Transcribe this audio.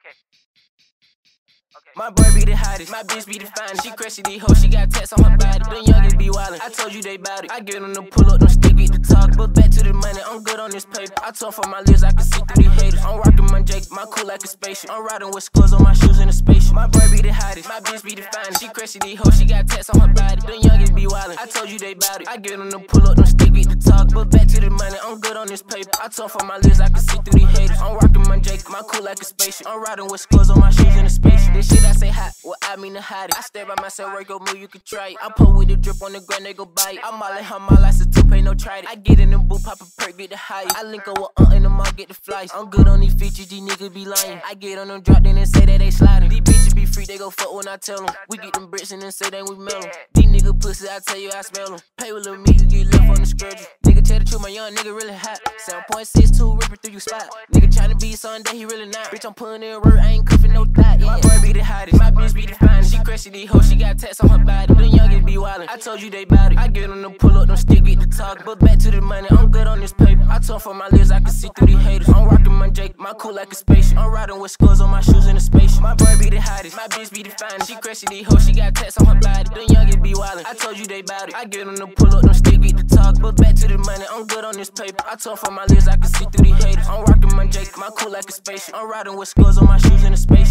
My boy be the hottest, my bitch be the finest. She crazy these hoes, she got tats on her body. Them youngins be wildin', I told you they bout it. I get them to pull up, them stick it to talk. But back to the money, I'm good on this paper. I told for my lips, I can see through these haters. I'm rockin' my Jake, my cool like a spaceship. I'm riding with scores on my shoes in a spaceship. My boy be the hottest, my bitch be the finest. She crazy these hoes, she got tats on her body. Them youngins be wildin', I told you they bout it. I get them to pull up, them stick it to talk. But back to the money, I'm good on this paper. I told for my lips, I can see through these haters. I'm rockin' my Jake, my cool like a spaceship. I'm riding with scores on my shoes in a spaceship. This shit I say hot, well I mean the hottest. I stay by myself, work go move, you can try it. I put with the drip on the ground, they go bite. I'm all in her mouth, I said two pay no try it. I get in the boot, pop a perk, get the highest. I link up with in the mall, get the flights. I'm good on these features, these niggas be lying. I get on them drop, then they say that they sliding. These bitches be free, they go fuck when I tell them. We get them bricks and then say that we mail them. These niggas pussy, I tell you I smell them. Pay with little me, you get left on the schedule. Nigga tell the truth, my young nigga really hot. 7.62, ripping through you spot. Nigga tryna be something that he really not. Bitch, I'm putting in work, I ain't cuffing no thought. Yeah. My boy be the hottest, my bitch be the finest. She crazy these hoes, she got tats on her body. Them youngins be wildin', I told you they bout it. I get them to pull up, them stick it to talk. But back to the money, I'm good on this paper. I told for my lips, I can see through these haters. I'm rockin' my Jake, my cool like a spaceship. I'm riding with scores on my shoes in a spaceship. My boy be the hottest, my bitch be the finest. She crazy these hoes, she got tats on her body. Them youngins be wildin', I told you they bout it. I get them to pull up, them stick it to talk. But back to the money, I'm good on this paper. I told for my lips, I can see through these haters. I'm rockin' my Jake, my cool like a spaceship. I'm riding with scores on my shoes in a spaceship.